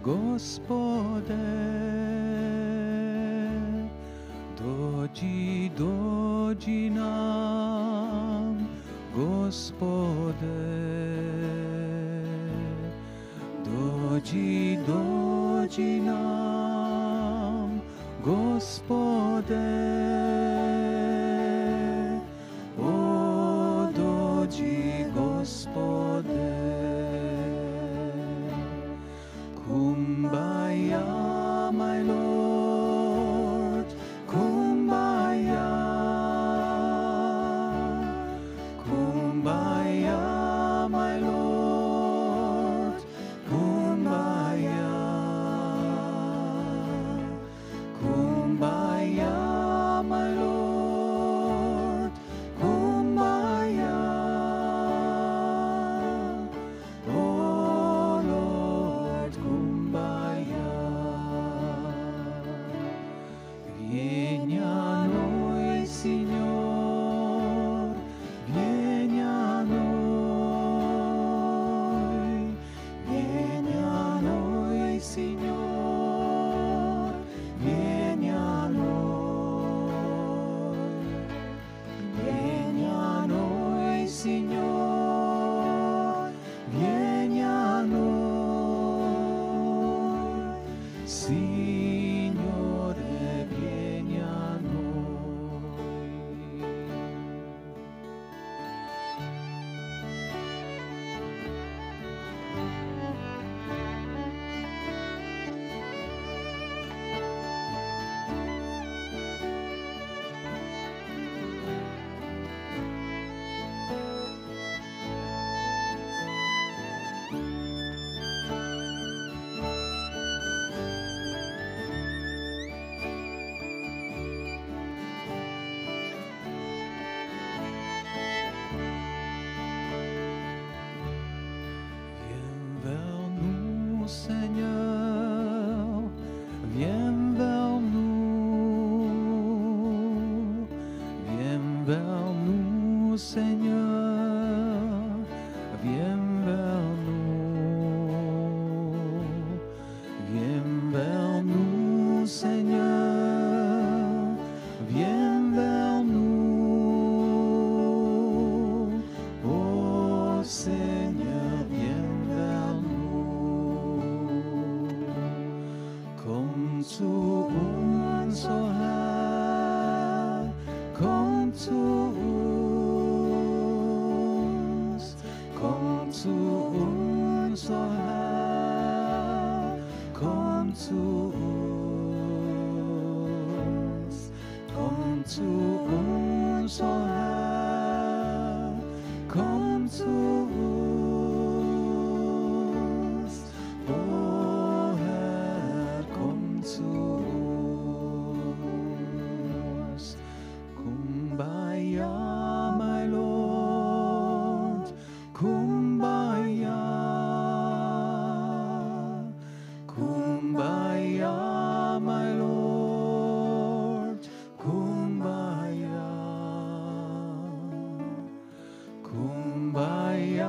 Gospode, dođi nam, Gospode, dođi nam, Gospode, o dođi Gospode. Kumbaya, my Lord, Kumbaya, Kumbaya, my Lord, Kumbaya, Kumbaya, my Lord, Kumbaya, oh Lord, Kumbaya. Vieni a noi, Signor, vieni a noi, vieni a noi, Signor, vieni a noi, vieni a noi, Signor, vieni a noi, Signore, vieni a noi. Seigneur, viens vers nous, Seigneur, viens vers nous, Seigneur, viens vers nous, oh Seigneur, viens vers nous. Komm zu uns, o Herr, komm zu uns, komm zu uns, o Herr, komm zu uns, komm zu uns, o Herr, komm zu uns, o Herr, komm zu uns. Kumbaya, my Lord, Kumbaya, Kumbaya, my Lord, Kumbaya, Kumbaya.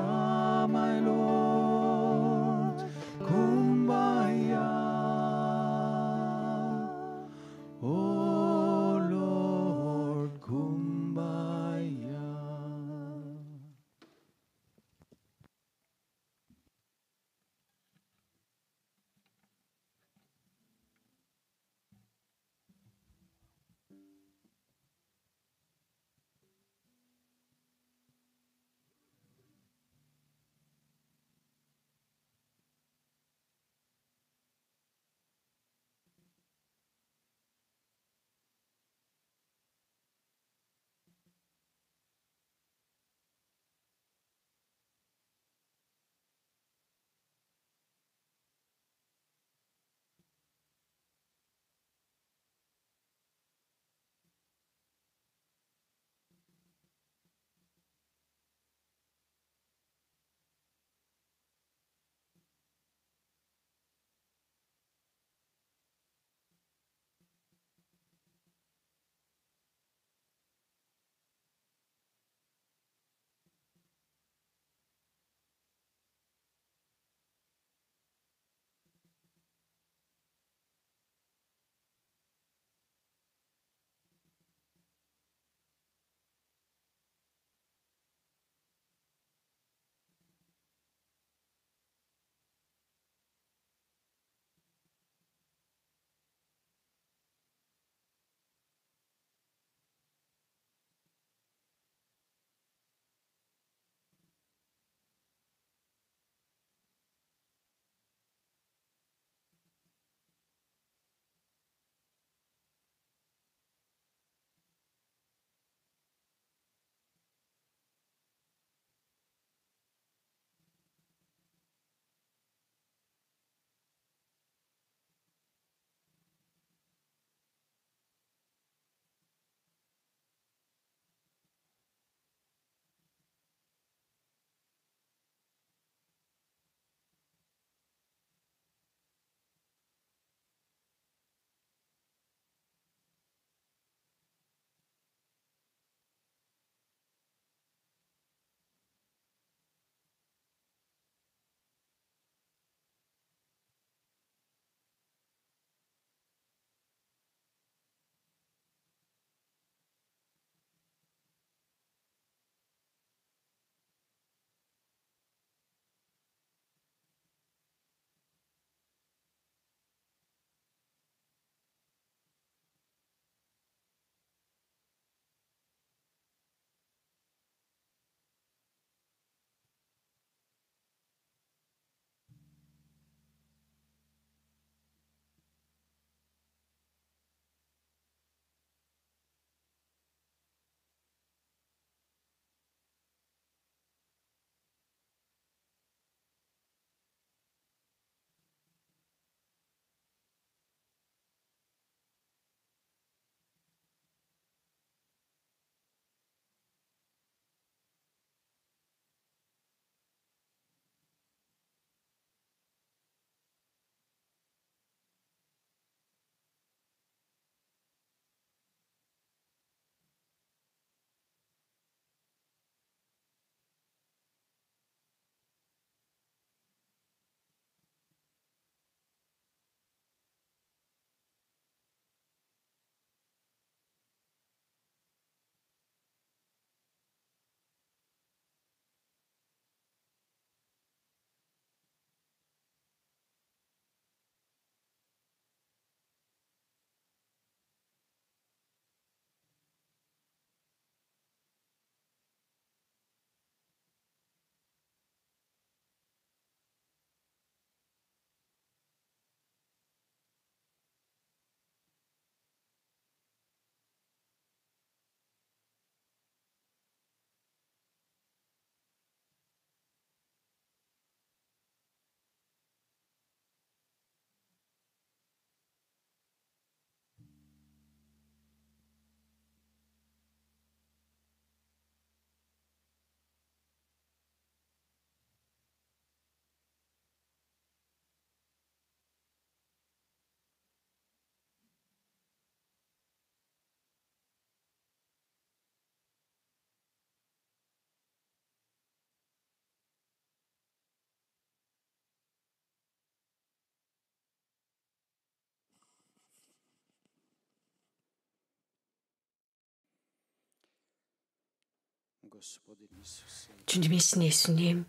주님이신 예수님,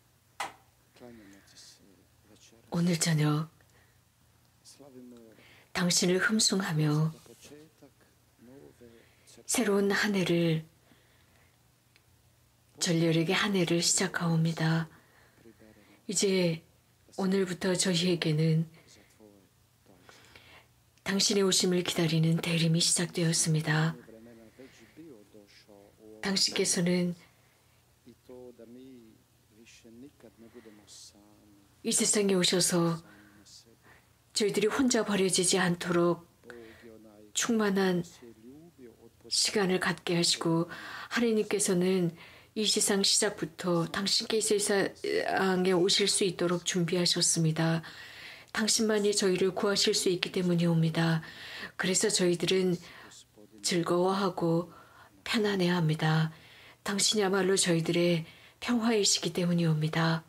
오늘 저녁 당신을 흠숭하며 새로운 한 해를, 절렬하게 한 해를 시작하옵니다. 이제 오늘부터 저희에게는 당신의 오심을 기다리는 대림이 시작되었습니다. 당신께서는 이 세상에 오셔서 저희들이 혼자 버려지지 않도록 충만한 시간을 갖게 하시고, 하나님께서는 이 세상 시작부터 당신께서 이 세상에 오실 수 있도록 준비하셨습니다. 당신만이 저희를 구하실 수 있기 때문이옵니다. 그래서 저희들은 즐거워하고 편안해합니다. 당신이야말로 저희들의 평화이시기 때문이옵니다.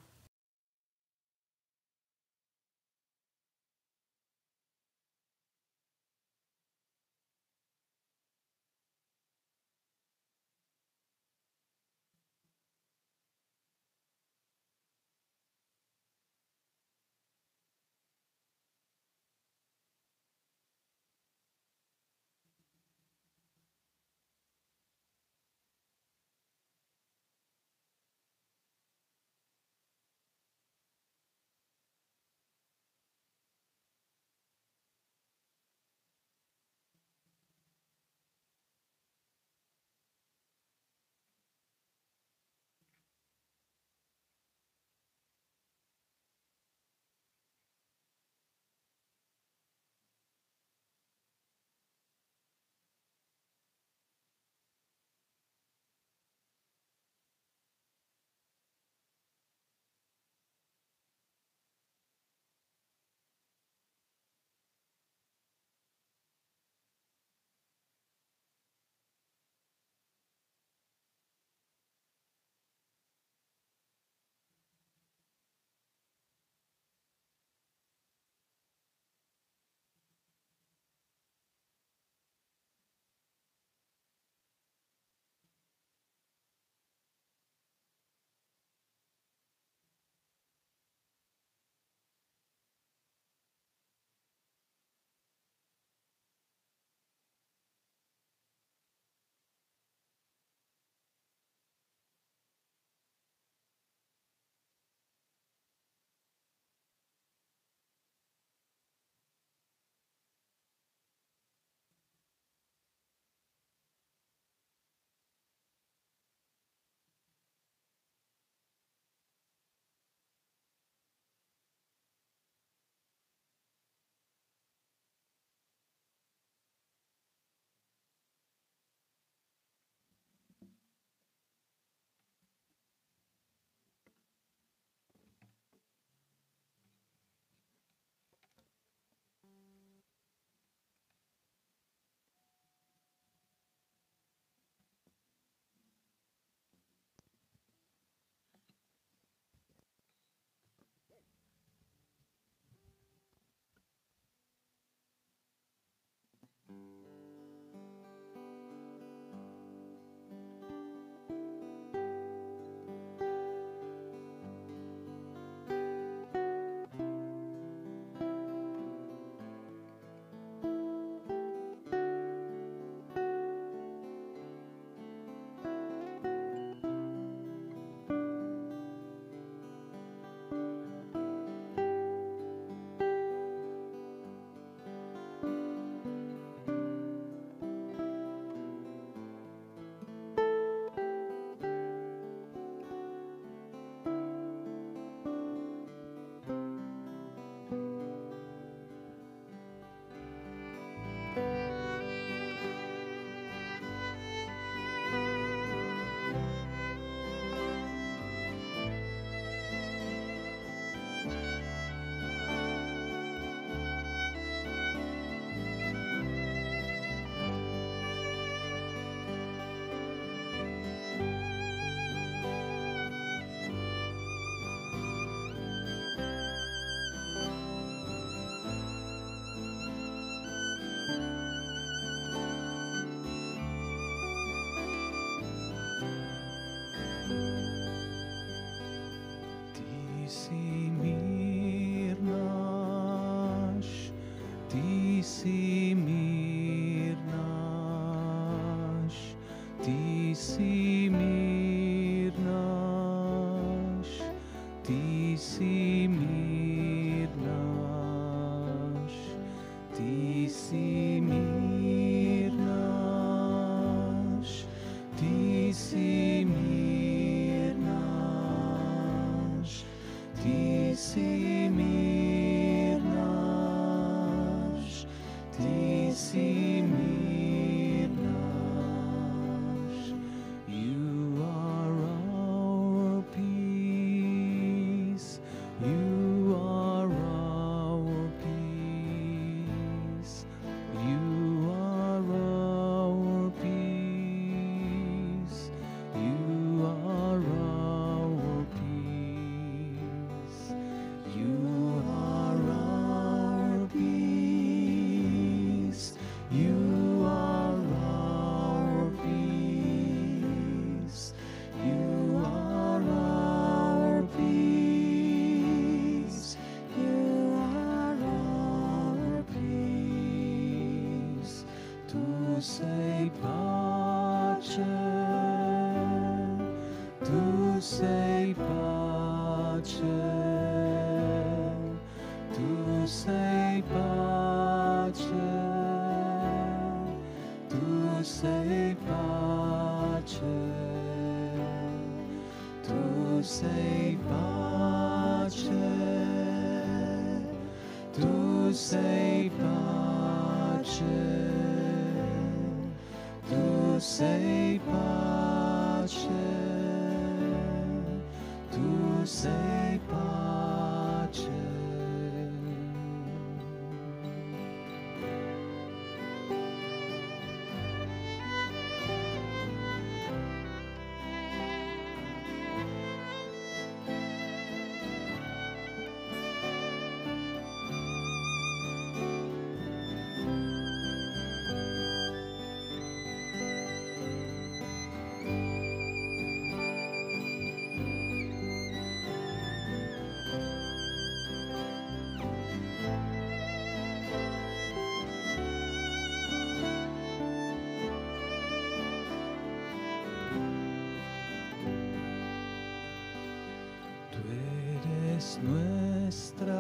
Nuestra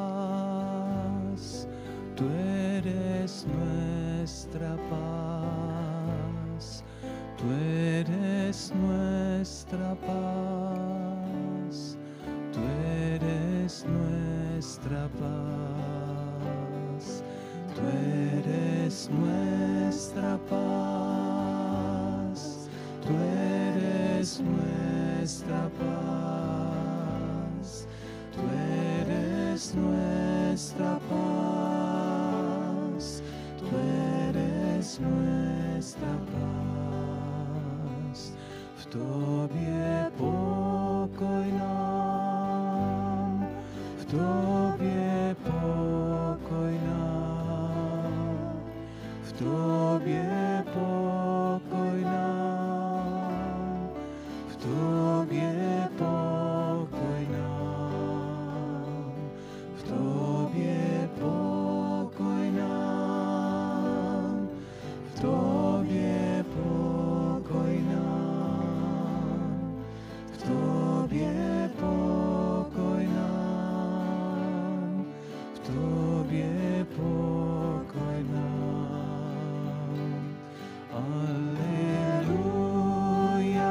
paz, tú eres nuestra paz, tú eres nuestra paz, tú eres nuestra paz, tú eres nuestra paz, tú eres nuestra paz. Tú eres nuestra paz, tú eres nuestra paz. В Тобі покой нам, в Тобі покой нам, в Тобі покой нам, в Тобі покой нам. В Тобі покой нам, в Тобі покой нам, в Тобі покой нам, в Тобі покой нам. Алілуя,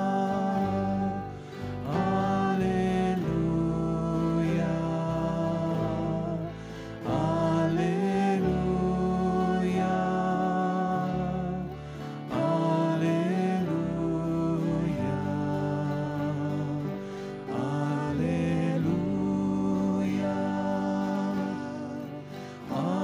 алілуя. Alleluia,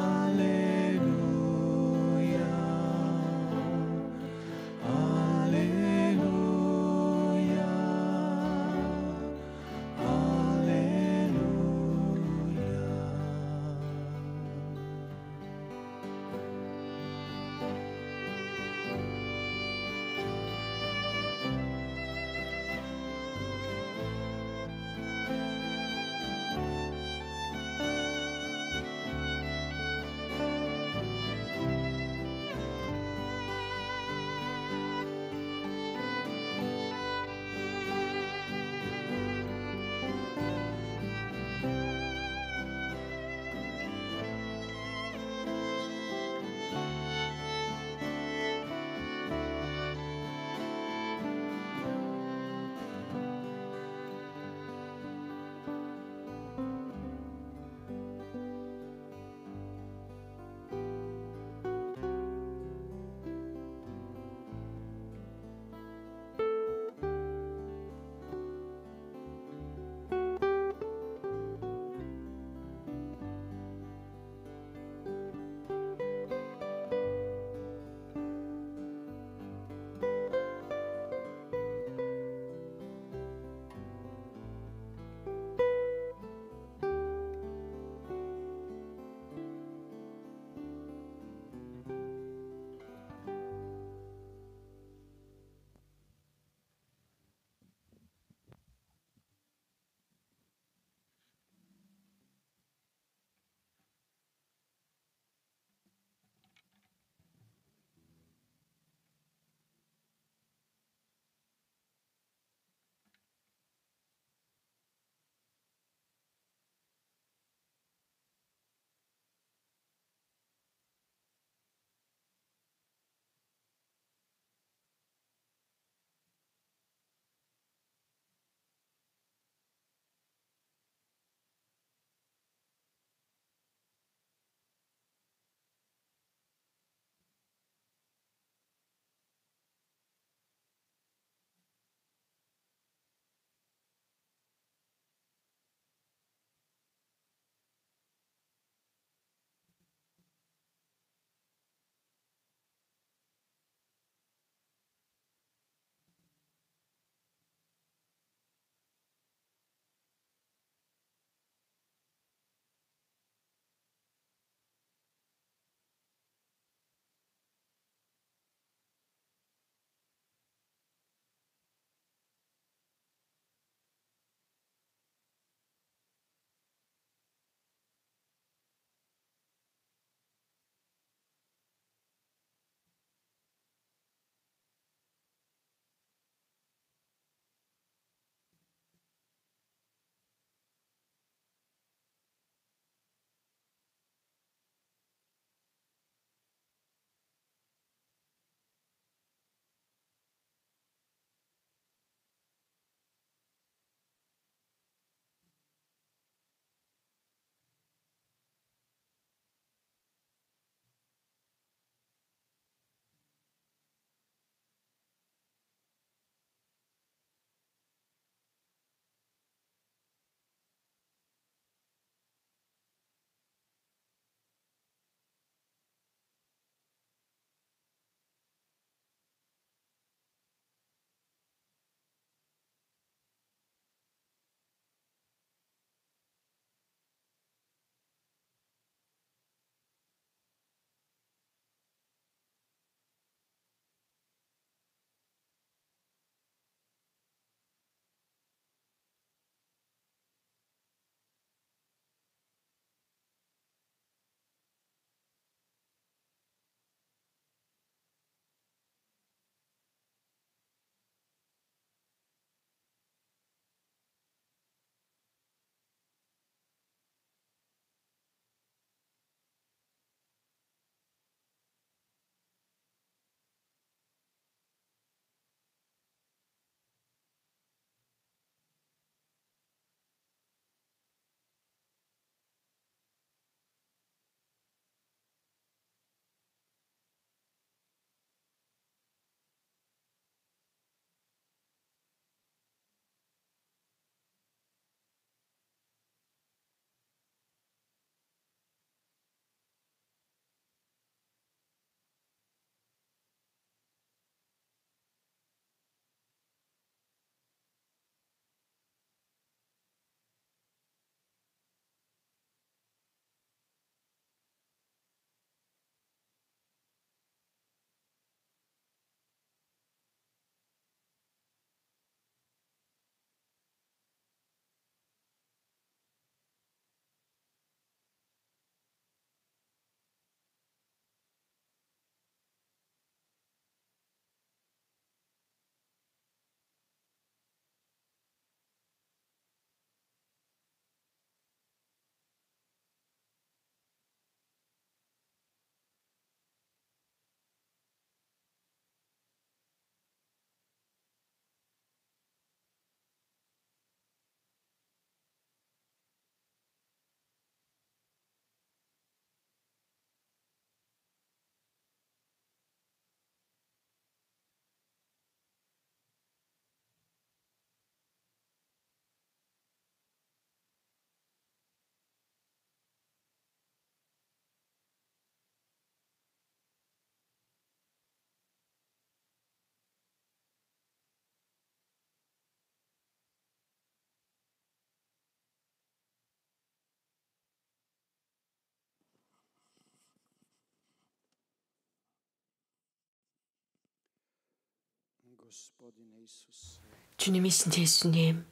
주님이신 예수님,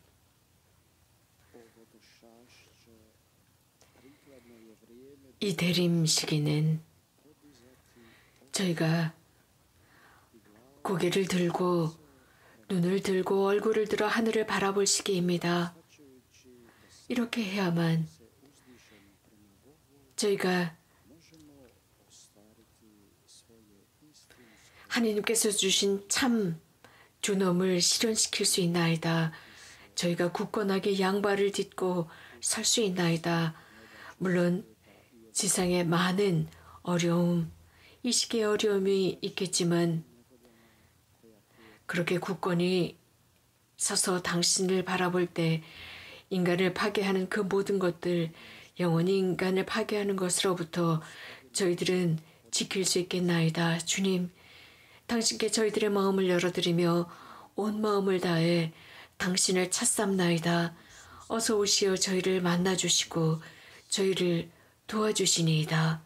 이 대림 시기는 저희가 고개를 들고 눈을 들고 얼굴을 들어 하늘을 바라볼 시기입니다. 이렇게 해야만 저희가 하나님께서 주신 참 존엄을 실현시킬 수 있나이다. 저희가 굳건하게 양발을 딛고 설 수 있나이다. 물론 지상에 많은 어려움, 이 시기에 어려움이 있겠지만 그렇게 굳건히 서서 당신을 바라볼 때 인간을 파괴하는 그 모든 것들, 영원히 인간을 파괴하는 것으로부터 저희들은 지킬 수 있겠나이다. 주님, 당신께 저희들의 마음을 열어드리며 온 마음을 다해 당신을 찾삼나이다. 어서 오시어 저희를 만나주시고 저희를 도와주시니이다.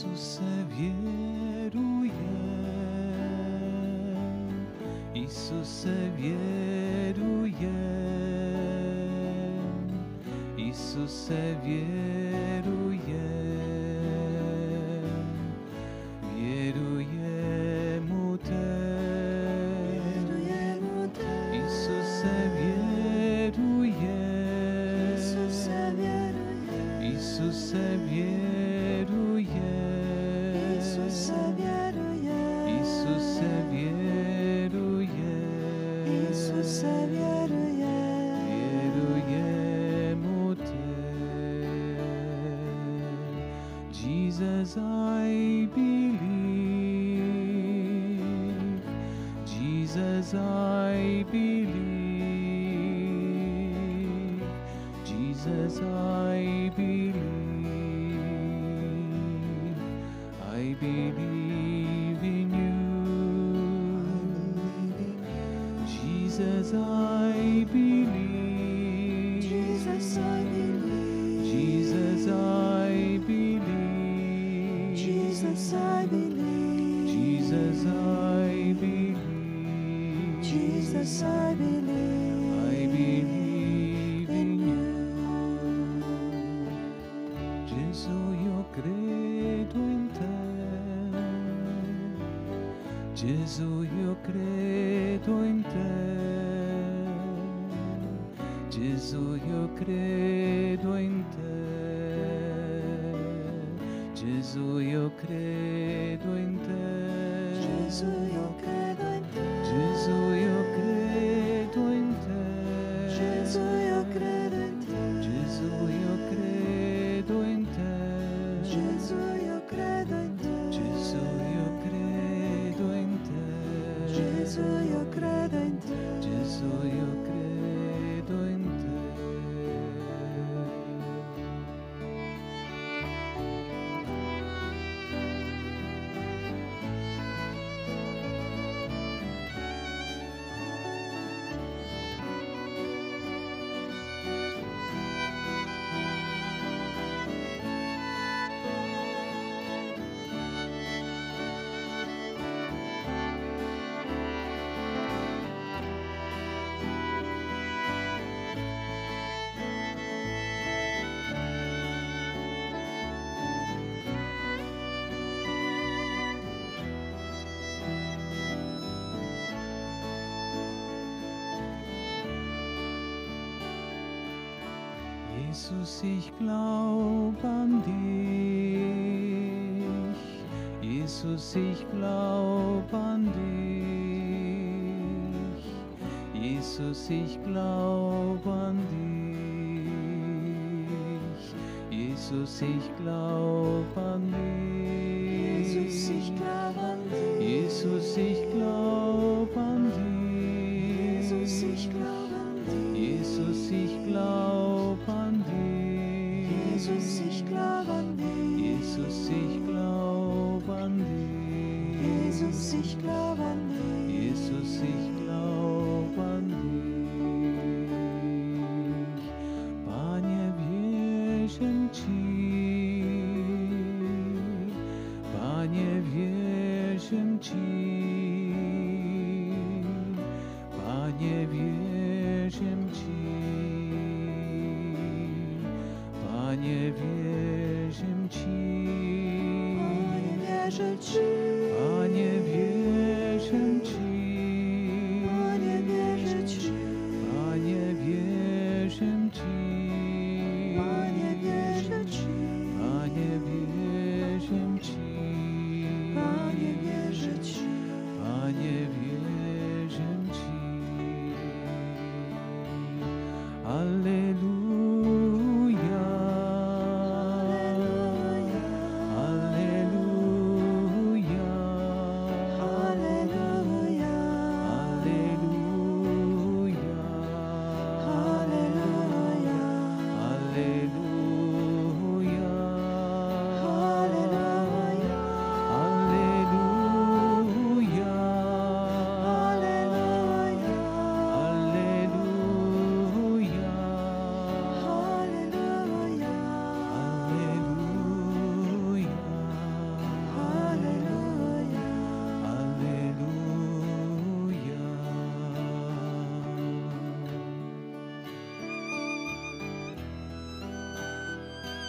Isuse wieruję, Isuse wieruję, Isuse wieruję, wieruję Mu też. Isuse wieruję, Isuse wieruję, Isuse wieruję, Isuse wieruję, Isuse wieruję, Isuse wieruję, wieruję Mu też. Jesus, I believe. Jesus, I believe. Jesus, I believe. I believe in you. Jesus, I believe. Jesus, I believe, Jesus, I believe. Jesus, I believe, Jesus, I believe. Jesus, I believe, I believe in you. Gesù, io credo in te. Gesù, io credo in te. Gesù, io credo in te. Gesù, io credo in te. Gesù, io credo in te, Gesù, io credo in te. Gesù, io credo in te, Gesù, io credo in te. Gesù, io credo in te, Gesù, io credo in te. Gesù, io credo in te, Gesù, io credo in te. Jesus, ich glaub an dich. Jesus, ich glaub an dich. Jesus, ich glaub an dich. Jesus, ich glaub an dich. Jesus, ich glaube an dich, Jesus, ich glaub an dich. Jesus, ich glaube an dich, Jesus, ich glaub an dich. Jesus, ich glaube an dich, Jesus, ich glaub an dich. Jesus, ich glaube an dich, Jesus, ich glaub an dich. Panie, wierzę Ci. Panie, wierzę Ci. Panie, wierzę Ci. Panie, wierzę Ci. Panie, wierzę Ci, Panie, wierzę Ci. Panie, wierzę Ci, Panie, wierzę Ci. Panie, wierzę Ci, Panie, wierzę Ci. Panie, wierzę Ci, Panie, wierzę Ci. Alleluja. Alleluja.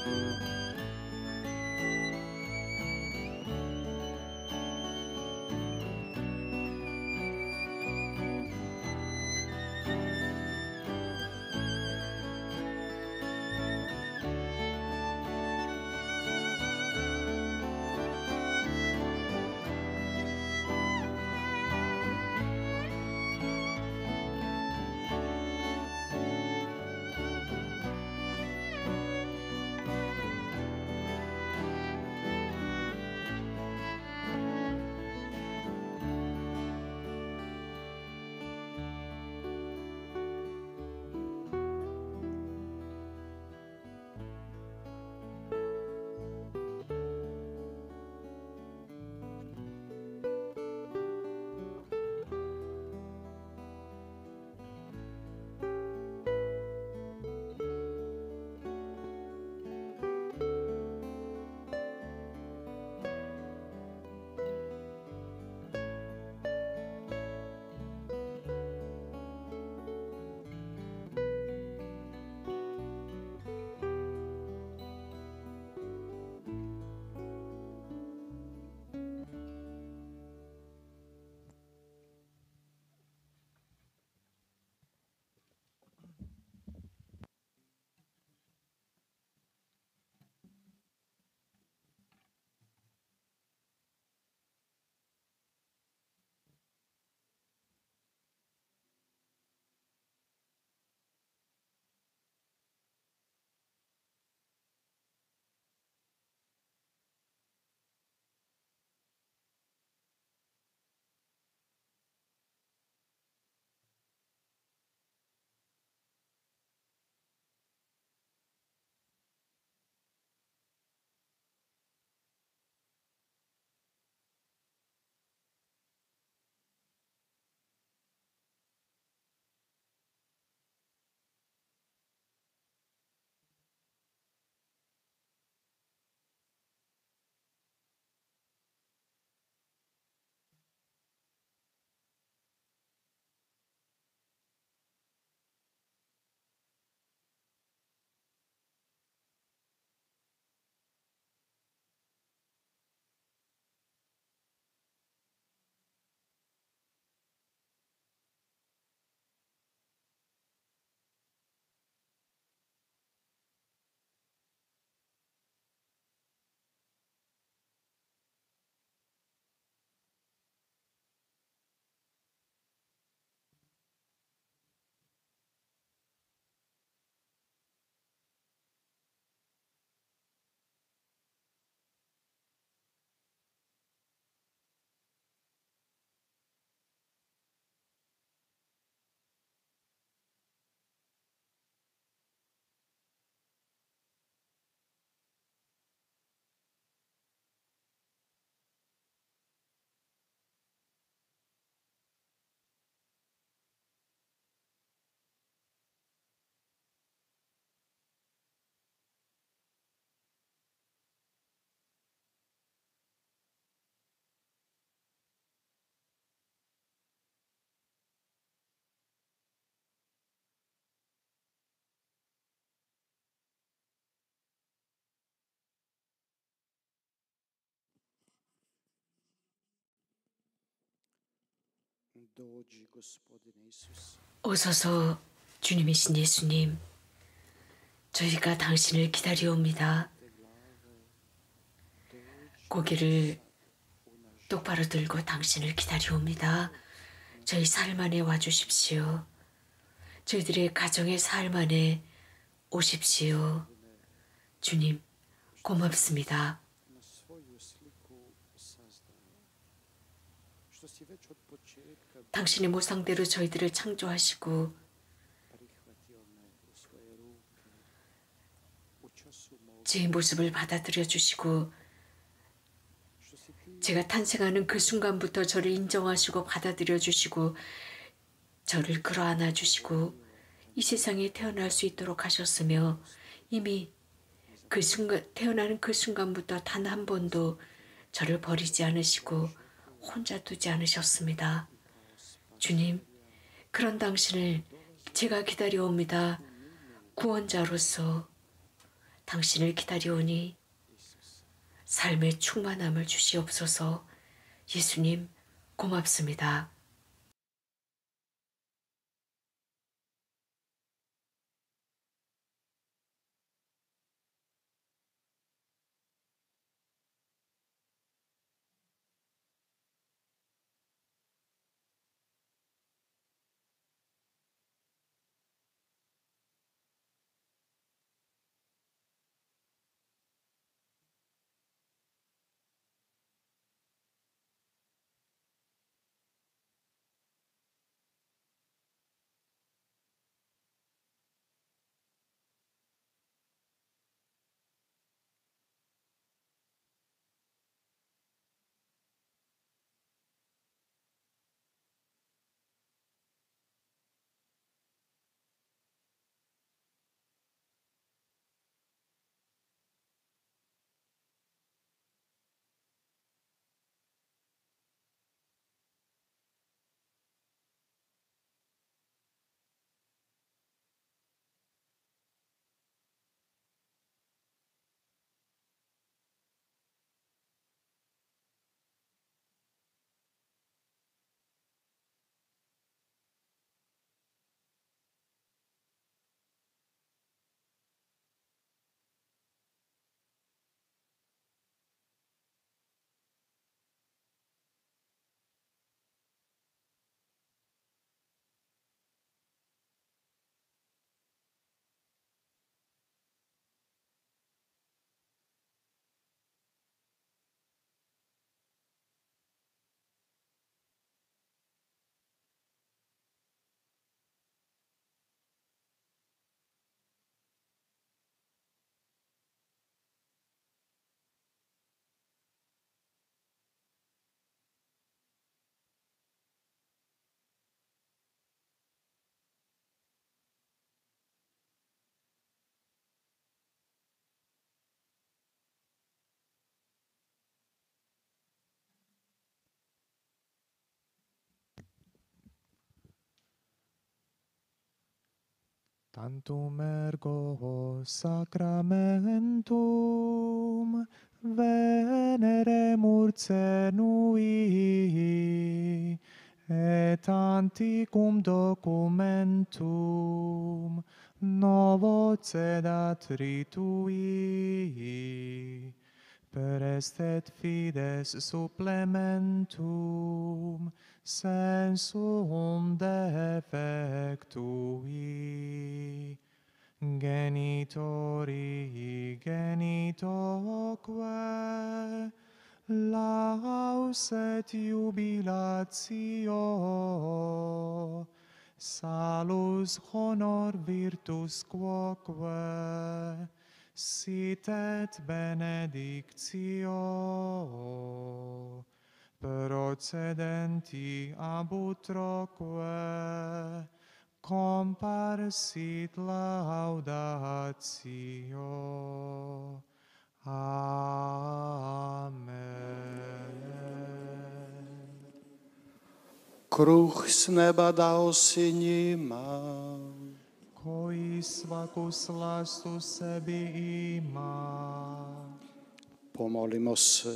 오소서 주님이신 예수님, 저희가 당신을 기다리옵니다. 고개를 똑바로 들고 당신을 기다리옵니다. 저희 삶 안에 와주십시오. 저희들의 가정의 삶 안에 오십시오. 주님, 고맙습니다. 당신의 모상대로 저희들을 창조하시고 제 모습을 받아들여 주시고 제가 탄생하는 그 순간부터 저를 인정하시고 받아들여 주시고 저를 끌어안아 주시고 이 세상에 태어날 수 있도록 하셨으며 이미 그 순간, 태어나는 그 순간부터 단 한 번도 저를 버리지 않으시고 혼자 두지 않으셨습니다. 주님, 그런 당신을 제가 기다려옵니다. 구원자로서, 당신을 기다리오니 삶의 충만함을 주시옵소서. 예수님 고맙습니다. Tantum ergo sacramentum veneremur cenui, et antiquum documentum novo cedat ritui, per est et fides supplementum sensum defectui. Genitori genitoque laus et jubilatio, salus honor virtus quoque, sit et benedictio, procedenti ab utroque, comparsit laudatio. Amen. Kruh z neba dal si njima, Koji svaku slast u sebi ima. pomolimo se.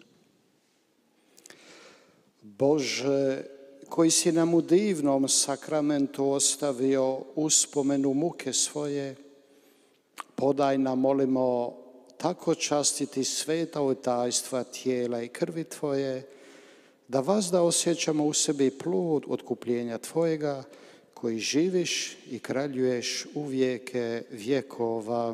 Bože, koji si nam u divnom sakramentu ostavio uspomenu muke svoje, podaj nam, molimo, tako častiti sveta tajstva tijela i krvi Tvoje, da vazda osjećamo u sebi plod otkupljenja Tvojega, koji živiš i kraljuješ u vijeke vjekova.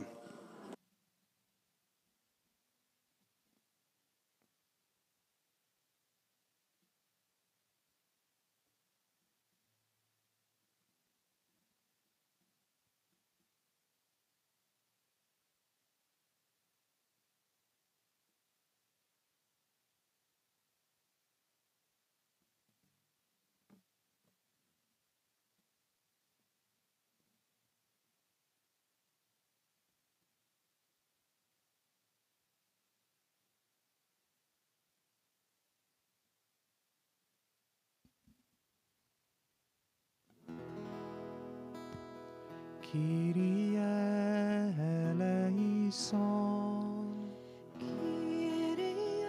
Kyrie eleison, eleison. Kyrie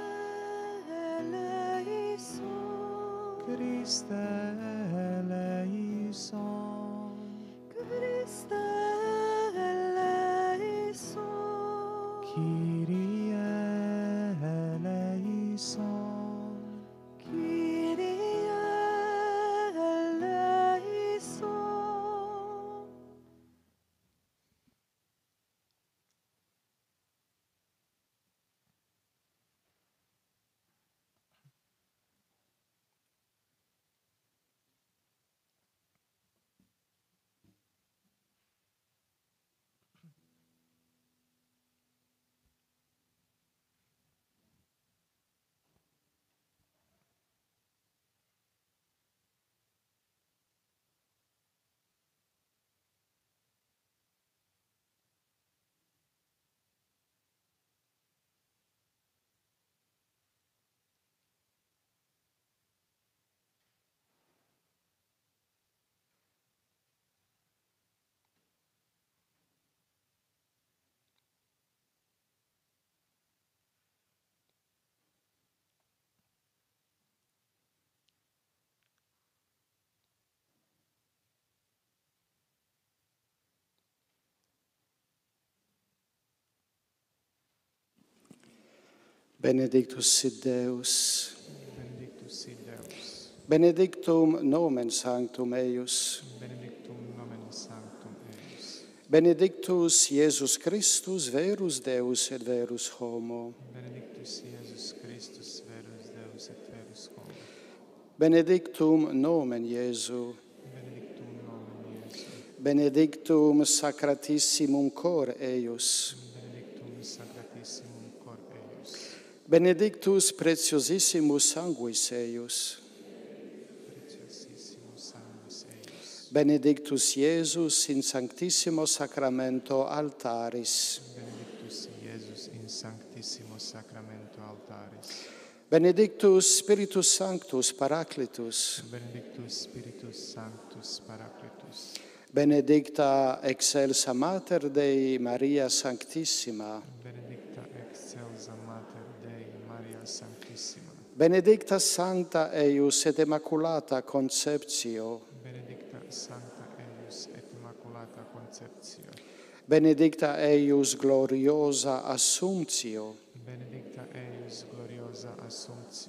eleison. Christe eleison. Christe eleison. Kyrie eleison. Kyrie eleison. Benedictus sit Deus, Benedictus sit Deus. benedictum nomen sanctum eius, Benedictum nomen sanctum eius. benedictus Iesus Christus, verus Deus et verus homo, Benedictus Iesus Christus, verus Deus et verus homo. benedictum nomen Iesu, Benedictum nomen Iesu. benedictum sacratissimum cor eius, Benedictum sacratissimum cor eius. benedictus preciosissimus sanguis eius, Preciosissimus sanguis eius. benedictus Iesus in sanctissimo sacramento altaris, Benedictus Iesus in sanctissimo sacramento altaris. benedictus Spiritus Sanctus Paraclitus, Benedictus Spiritus Sanctus Paracletus. benedicta excelsa Mater Dei Maria Sanctissima, Benedicta excelsa Mater Dei Maria Sanctissima. benedicta Sancta eius et Immaculata Conceptio, Benedicta Sancta eius et Immaculata Conceptio. benedicta eius gloriosa Assumptio, Benedicta eius gloriosa Assumptio.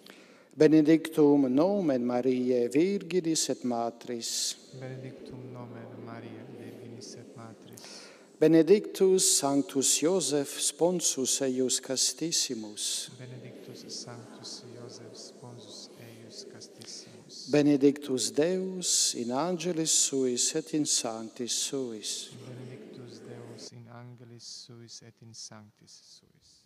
benedictum nomen Mariae Virginis et Matris, Benedictum nomen Mariae Virginis et Matris. benedictus Sanctus Iosef sponsus eius castissimus, Benedictus Sanctus Iosef sponsus eius castissimus. benedictus Deus in angelis suis et in sanctis suis, Benedictus Deus in angelis suis et in sanctis suis.